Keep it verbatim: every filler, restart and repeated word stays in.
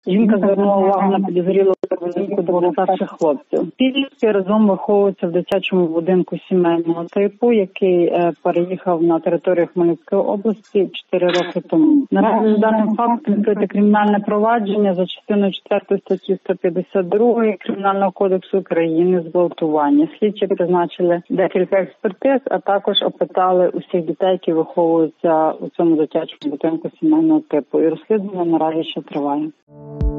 Жінка звернула увагу на підозрілу поведінку двох старших хлопців. Підлітки разом виховуються в дитячому будинку сімейного типу, який е, переїхав на територію Хмельницької області чотири роки тому. Наразі з даним фактом відкрите кримінальне провадження за частиною четвертої статті сто п'ятдесят два Кримінального кодексу України зґвалтування. Слідчі призначили декілька експертиз, а також опитали усіх дітей, які виховуються у цьому дитячому будинку сімейного типу. І розслідування наразі ще триває.